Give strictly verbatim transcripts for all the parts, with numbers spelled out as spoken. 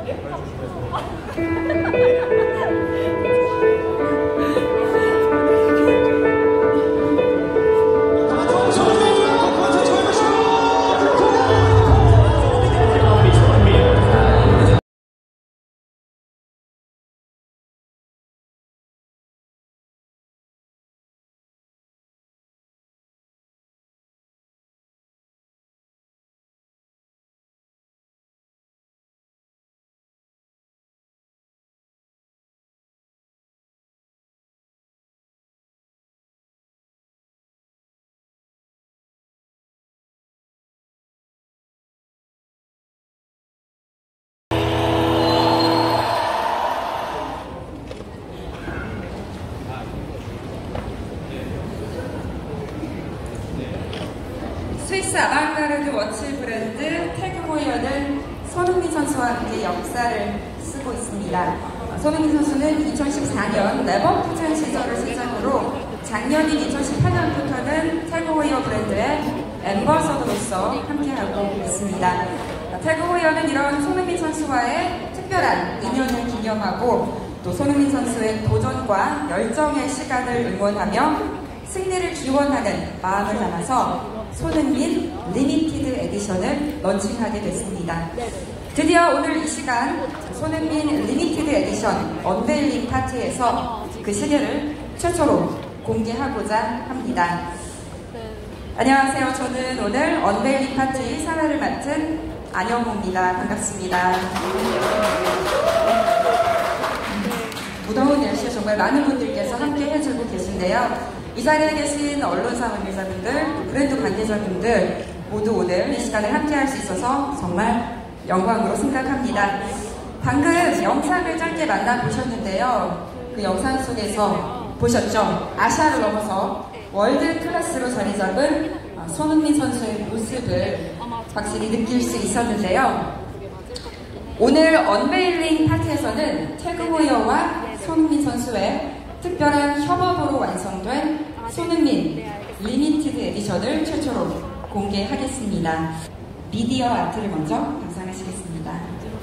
스위스 아방가르드 워치 브랜드 태그 호이어는 손흥민 선수와 함께 역사를 쓰고 있습니다. 손흥민 선수는 이천십사 년 레버쿠젠 시절을 시작으로 작년인 이천십팔 년부터는 태그 호이어 브랜드의 앰버서더로서 함께하고 있습니다. 태그 호이어는 이런 손흥민 선수와의 특별한 인연을 기념하고 또 손흥민 선수의 도전과 열정의 시간을 응원하며 승리를 기원하는 마음을 담아서 손흥민 리미티드 에디션을 런칭하게 됐습니다. 드디어 오늘 이 시간 손흥민 리미티드 에디션 언베일링 파티에서 그 시계를 최초로 공개하고자 합니다. 안녕하세요. 저는 오늘 언베일링 파티 사회를 맡은 안영호입니다. 반갑습니다. 무더운 날씨에 정말 많은 분들께서 함께 해주고 계신데요. 이 자리에 계신 언론사 관계자분들, 브랜드 관계자분들 모두 오늘 이 시간을 함께 할 수 있어서 정말 영광으로 생각합니다. 방금 영상을 짧게 만나보셨는데요. 그 영상 속에서 보셨죠? 아시아를 넘어서 월드 클래스로 자리 잡은 손흥민 선수의 모습을 확실히 느낄 수 있었는데요. 오늘 언베일링 파티에서는 태그 호이어와 손흥민 선수의 특별한 협업으로 완성된 손흥민 리미티드 에디션을 최초로 공개하겠습니다. 미디어 아트를 먼저 감상하시겠습니다.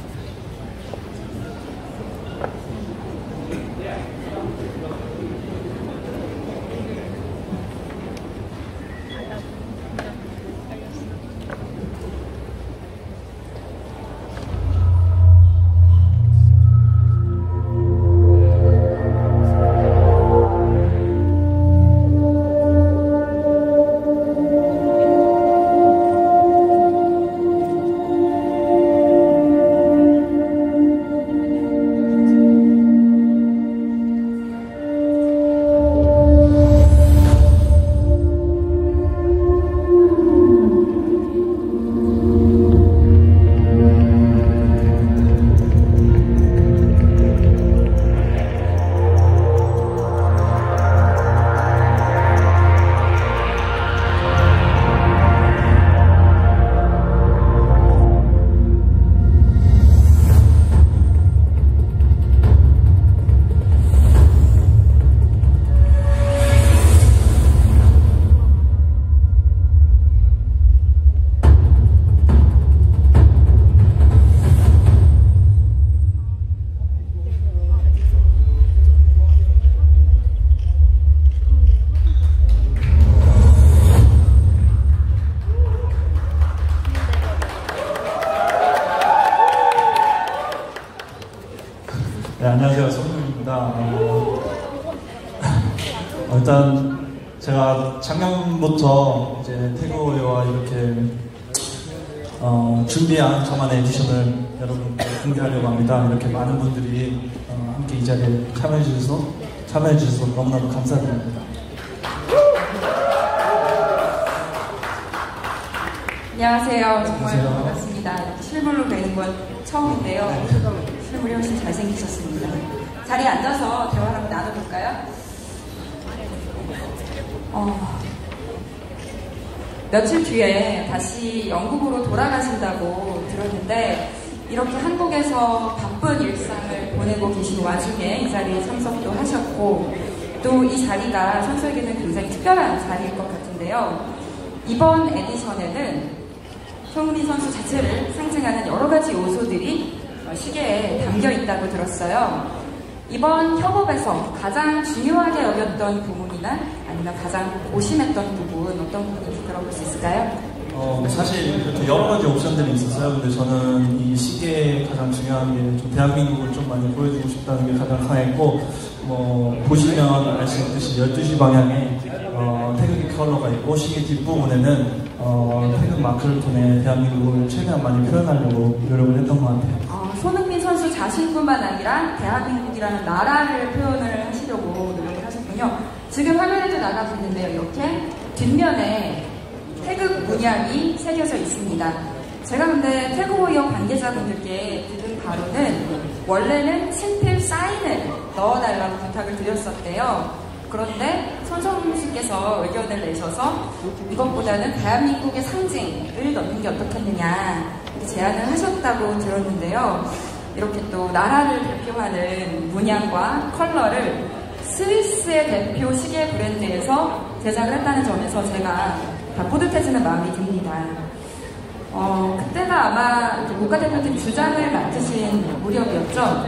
네, 안녕하세요. 손흥민입니다. 어, 일단 제가 작년부터 이제 태그 호이어와 이렇게 어, 준비한 저만의 에디션을 여러분께 공개하려고 합니다. 이렇게 많은 분들이 어, 함께 이 자리에 참여해 주셔서 참여해 주셔서 너무나도 감사드립니다. 안녕하세요. 정말 안녕하세요. 반갑습니다. 실물로 뵈는 건 처음인데요. 실물이 훨씬 잘생기셨습니다. 자리에 앉아서 대화를 한번 나눠볼까요? 어, 며칠 뒤에 다시 영국으로 돌아가신다고 들었는데 이렇게 한국에서 바쁜 일상을 보내고 계신 와중에 이 자리에 참석도 하셨고 또 이 자리가 선수에게는 굉장히 특별한 자리일 것 같은데요. 이번 에디션에는 손흥민 선수 자체를 상징하는 여러 가지 요소들이 시계에 담겨 있다고 들었어요. 이번 협업에서 가장 중요하게 여겼던 부분이나 아니면 가장 고심했던 부분 어떤 부분인지 들어볼 수 있을까요? 어, 사실 이렇게 여러 가지 옵션들이 있었어요. 근데 저는 이 시계에 가장 중요한 게 좀 대한민국을 좀 많이 보여주고 싶다는 게 가장 강했고, 뭐 보시면 아시듯이 열두 시 방향에 어, 태극기 컬러가 있고 시계 뒷부분에는 어, 태극 마크를 통해 대한민국을 최대한 많이 표현하려고 노력을 했던 것 같아요. 어, 손흥민 선수 자신뿐만 아니라 대한민국이라는 나라를 표현을 하시려고 노력을 하셨군요. 지금 화면에도 나가고 있는데요. 이렇게 뒷면에 태극 문양이 새겨져 있습니다. 제가 근데 태극호이어 관계자분들께 들은 바로는 원래는 친필 사인을 넣어달라고 부탁을 드렸었대요. 그런데 손성훈 씨께서 의견을 내셔서 이것보다는 대한민국의 상징을 넣는 게 어떻겠느냐 이렇게 제안을 하셨다고 들었는데요. 이렇게 또 나라를 대표하는 문양과 컬러를 스위스의 대표 시계 브랜드에서 제작을 했다는 점에서 제가 다 뿌듯해지는 마음이 듭니다. 어, 그때가 아마 국가대표팀 주장을 맡으신 무렵이었죠.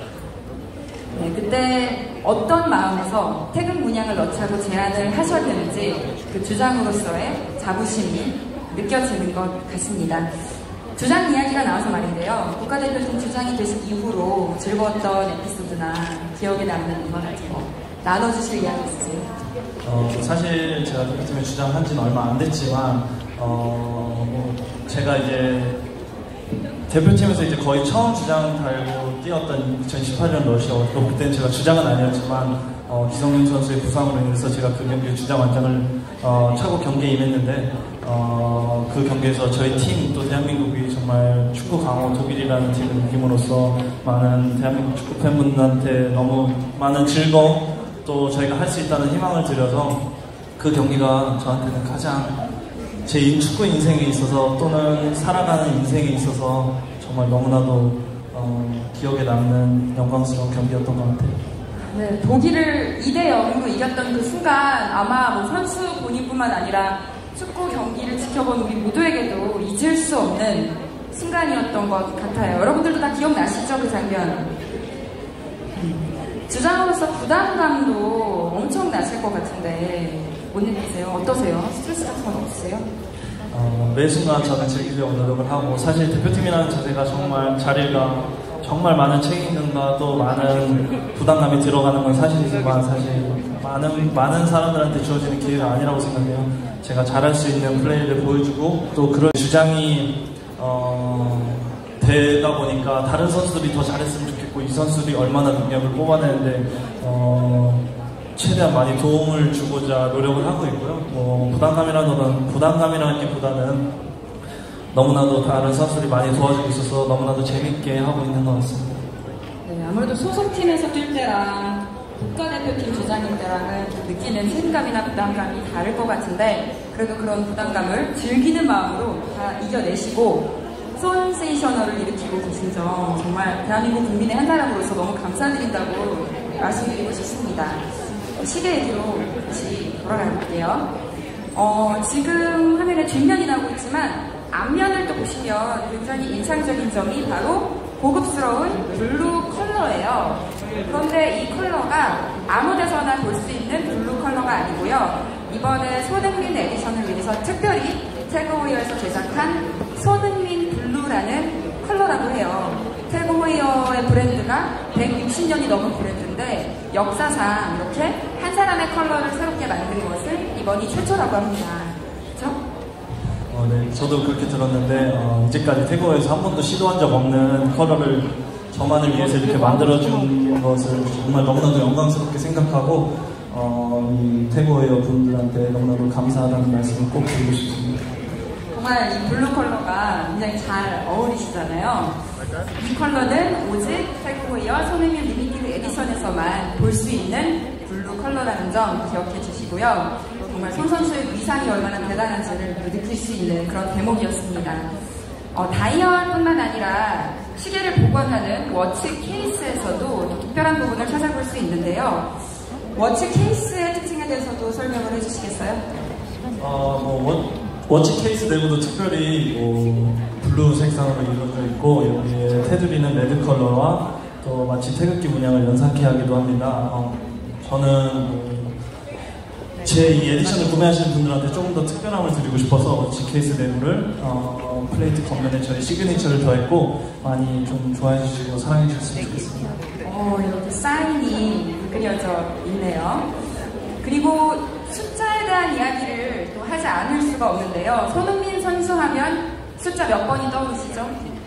네, 그때 어떤 마음에서 태극 문양을 넣자고 제안을 하셨는지 그 주장으로서의 자부심이 느껴지는 것 같습니다. 주장 이야기가 나와서 말인데요. 국가대표팀 주장이 되신 이후로 즐거웠던 에피소드나 기억에 남는 것 같은 거 나눠주실 이야기 있으세요? 어, 사실 제가 대표팀에 주장한 지는 얼마 안 됐지만, 어, 뭐 제가 이제 대표팀에서 이제 거의 처음 주장 달고 뛰었던 이천십팔 년 러시아였고, 그때는 제가 주장은 아니었지만, 어, 기성용 선수의 부상으로 인해서 제가 그 경기에 주장 완장을 어, 차고 경기에 임했는데, 어, 그 경기에서 저희 팀, 또 대한민국이 정말 축구 강호 독일이라는 팀을 이김으로써 많은 대한민국 축구 팬분들한테 너무 많은 즐거움, 또 저희가 할 수 있다는 희망을 드려서 그 경기가 저한테는 가장 제 축구 인생에 있어서 또는 살아가는 인생에 있어서 정말 너무나도 어, 기억에 남는 영광스러운 경기였던 것 같아요. 네, 독일을 이 대 영으로 이겼던 그 순간 아마 뭐 선수 본인뿐만 아니라 축구 경기를 지켜본 우리 모두에게도 잊을 수 없는 순간이었던 것 같아요. 여러분들도 다 기억나시죠? 그 장면. 주장으로서 부담감도 엄청 나실 것 같은데 못 느끼세요? 어떠세요? 스트레스 같은 건 없으세요? 어, 매 순간 저는 즐기려고 노력을 하고, 사실 대표팀이라는 자세가 정말 자리가 정말 많은 책임감과 또 많은 부담감이 들어가는 건 사실이지만, 사실 많은 많은 사람들한테 주어지는 기회가 아니라고 생각해요. 제가 잘할 수 있는 플레이를 보여주고 또 그런 주장이 어, 되다 보니까 다른 선수들이 더 잘했으면 좋겠고, 이 선수들이 얼마나 능력을 뽑아내는데 어, 최대한 많이 도움을 주고자 노력을 하고 있고요. 뭐 부담감이라는 부담감이라기보다는 너무나도 다른 선수들이 많이 도와주고 있어서 너무나도 재밌게 하고 있는 것 같습니다. 네, 아무래도 소속팀에서 뛸 때랑 국가대표팀 주장일 때랑은 느끼는 책임감이나 부담감이 다를 것 같은데, 그래도 그런 부담감을 즐기는 마음으로 다 이겨내시고 센세이셔널을 일으키고 계신 점 정말 대한민국 국민의 한 사람으로서 너무 감사드린다고 말씀드리고 싶습니다. 시계 얘기로 다시 돌아갈게요. 어, 지금 화면에 뒷면이 나오고 있지만 앞면을 또 보시면 굉장히 인상적인 점이 바로 고급스러운 블루 컬러예요. 그런데 이 컬러가 아무 데서나 볼 수 있는 블루 컬러가 아니고요. 이번에 손흥민 에디션을 위해서 특별히 태그호이어에서 제작한 손흥민 블루라는 컬러라고 해요. 태그호이어의 브랜드가 백육십 년이 넘은 브랜드인데 역사상 이렇게 한 사람의 컬러를 새롭게 만든 것은 이번이 최초라고 합니다. 그렇죠? 어, 네, 저도 그렇게 들었는데 어, 이제까지 태국에서 한 번도 시도한 적 없는 컬러를 저만을 위해서 이렇게 만들어준 것을 정말 너무나도 영광스럽게 생각하고 어, 이 태국의 분들한테 너무나도 감사하다는 말씀을 꼭 드리고 싶습니다. 정말 이 블루 컬러가 굉장히 잘 어울리시잖아요. 이 컬러는 오직 태국호이어 손흥민 리미티드 에디션에서만 볼 수 있는 블루 컬러라는 점 기억해 주시고요. 정말 손 선수의 위상이 얼마나 대단한지를 느낄 수 있는 그런 대목이었습니다. 어, 다이얼뿐만 아니라 시계를 보관하는 워치 케이스에서도 또 특별한 부분을 찾아볼 수 있는데요. 워치 케이스의 특징에 대해서도 설명을 해주시겠어요? 어, 뭐 워, 워치 케이스 내부도 특별히 뭐 블루 색상으로 이루어져 있고 여기에 테두리는 레드 컬러와 또 마치 태극기 문양을 연상케 하기도 합니다. 어, 저는 제 이 에디션을 구매하시는 분들한테 조금 더 특별함을 드리고 싶어서 G 케이스 내부를 어, 플레이트 겉면에 저희 시그니처를 더했고 많이 좀 좋아해 주시고 사랑해 주셨으면 좋겠습니다. 어, 이렇게 사인이 그려져 있네요. 그리고 숫자에 대한 이야기를 또 하지 않을 수가 없는데요. 손흥민 선수 하면 숫자 몇 번이 떠오르시죠?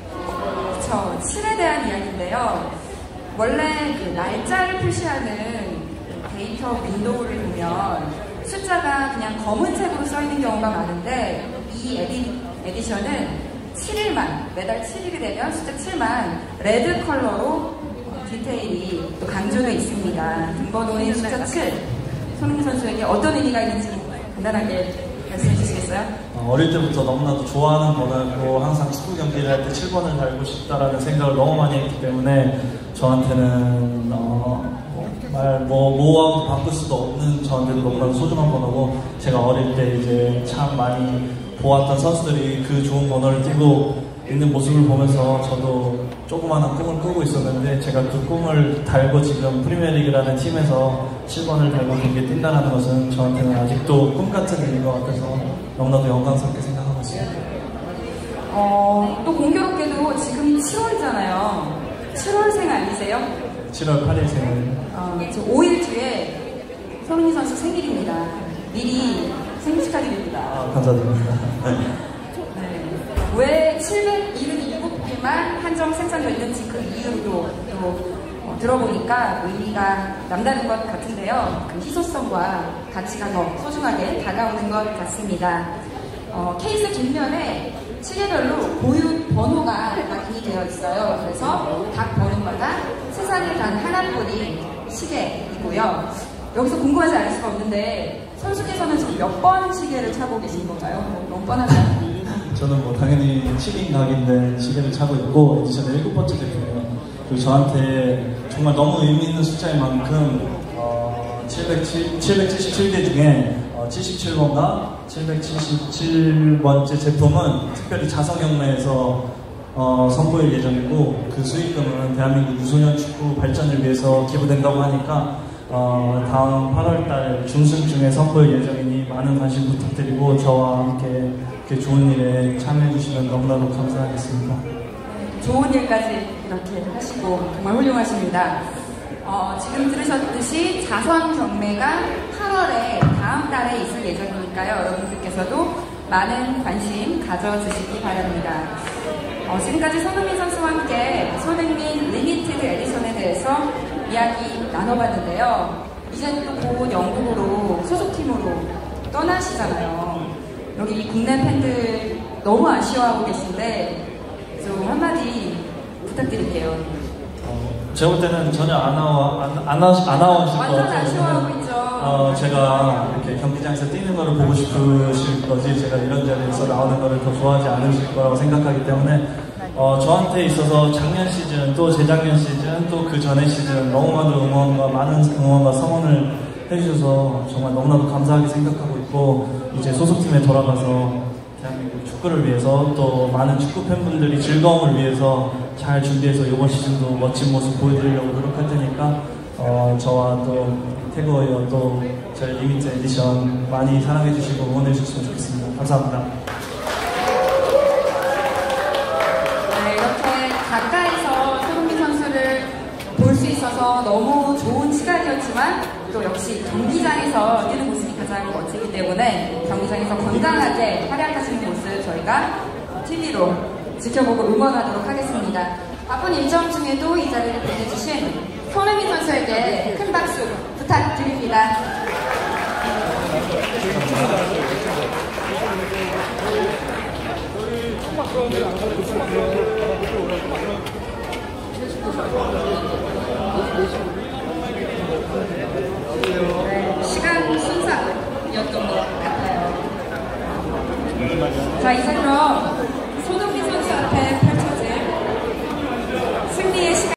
그쵸, 칠에 대한 이야기인데요. 원래 그 날짜를 표시하는 데이터 윈도우를 보면 숫자가 그냥 검은색으로 써있는 경우가 많은데 이 에디, 에디션은 칠 일만, 매달 칠 일이 되면 숫자 칠만 레드 컬러로 디테일이 또 강조되어 있습니다. 등번호인 숫자 칠, 손흥민 선수에게 어떤 의미가 있는지 간단하게 말씀해 주시겠어요? 어릴 때부터 너무나도 좋아하는 번호였고 항상 축구 경기를 할 때 칠 번을 달고 싶다라는 생각을 너무 많이 했기 때문에 저한테는 어, 말 뭐 뭐하고 바꿀 수도 없는 저한테도 너무나도 소중한 번호고 제가 어릴 때 이제 참 많이 보았던 선수들이 그 좋은 번호를 띄고 있는 모습을 보면서 저도 조그마한 꿈을 꾸고 있었는데 제가 그 꿈을 달고 지금 프리미어리그라는 팀에서 칠 번을 달고 경기에 뛴다는 것은 저한테는 아직도 꿈 같은 일인 것 같아서 너무나도 영광스럽게 생각하고 있습니다. 어, 또 공교롭게도 지금 칠월이잖아요. 칠월생 아니세요? 칠월 팔일생을 어, 오 일 뒤에 손흥민 선수 생일입니다. 미리 생일 축하드립니다. 아, 감사드립니다. 네. 왜 칠백칠십칠 개만 한정 생산됐는지 그 이유도 또 어, 들어보니까 의미가 남다른 것 같은데요. 그 희소성과 가치가 더 소중하게 다가오는 것 같습니다. 어, 케이스 뒷면에 시계별로 고유 번호가 각인이 되어 있어요. 그래서 각 번호마다 세상에 단 하나뿐인 시계이고요. 여기서 궁금하지 않을 수가 없는데 선수께서는 지금 몇 번 시계를 차고 계신 건가요? 너무 뻔하나요? 저는 뭐 당연히 칠인 각인데 시계를 차고 있고 에디션의 일곱 번째 제품이에요. 그리고 저한테 정말 너무 의미 있는 숫자인 만큼 어, 칠백칠십칠 개 중에 어, 칠십칠 번과 칠백칠십칠 번째 제품은 특별히 자석경매에서 어, 선보일 예정이고 그 수익금은 대한민국 유소년 축구 발전을 위해서 기부된다고 하니까 어, 다음 팔월달 중순쯤에 선보일 예정이니 많은 관심 부탁드리고 저와 함께 이렇게 좋은 일에 참여해주시면 너무나도 감사하겠습니다. 좋은 일까지 이렇게 하시고 정말 훌륭하십니다. 어, 지금 들으셨듯이 자선 경매가 팔월에 다음 달에 있을 예정이니까요. 여러분들께서도 많은 관심 가져주시기 바랍니다. 어, 지금까지 손흥민 선수와 함께 손흥민 리미티드 에디션에 대해서 이야기 나눠봤는데요. 이제는 또 곧 영국으로 소속팀으로 떠나시잖아요. 여기 국내 팬들 너무 아쉬워하고 계신데 좀 한마디 부탁드릴게요. 제가 볼 때는 전혀 안 아워, 안, 안, 안 아워하실 것 완전 같아요. 아쉬워하고 있죠. 어, 제가 이렇게 경기장에서 뛰는 거를 보고 싶으실 거지, 제가 이런 자리에서 나오는 거를 더 좋아하지 않으실 거라고 생각하기 때문에, 어, 저한테 있어서 작년 시즌, 또 재작년 시즌, 또 그 전에 시즌, 너무나도 응원과, 많은 응원과 성원을 해주셔서 정말 너무나도 감사하게 생각하고 있고, 이제 소속팀에 돌아가서 대한민국 축구를 위해서 또 많은 축구 팬분들이 즐거움을 위해서 잘 준비해서 이번 시즌도 멋진 모습 보여드리려고 노력할 테니까 어, 저와 또 태그워이어 또 저희 리미트 에디션 많이 사랑해 주시고 응원해 주셨으면 좋겠습니다. 감사합니다. 네, 이렇게 가까이서 손흥민 선수를 볼 수 있어서 너무 좋은 시간이었지만 또 역시 경기장에서 뛰는 모습이 가장 멋지기 때문에 경기장에서 건강하게 활약하시는 모습 저희가 티비로 지켜보고 응원하도록 하겠습니다. 바쁜 일정 중에도 이 자리를 빛내주신 손흥민 선수에게 큰 박수 부탁드립니다. 네, 시간 순삭이었던 것 같아요. 자, 이제 그럼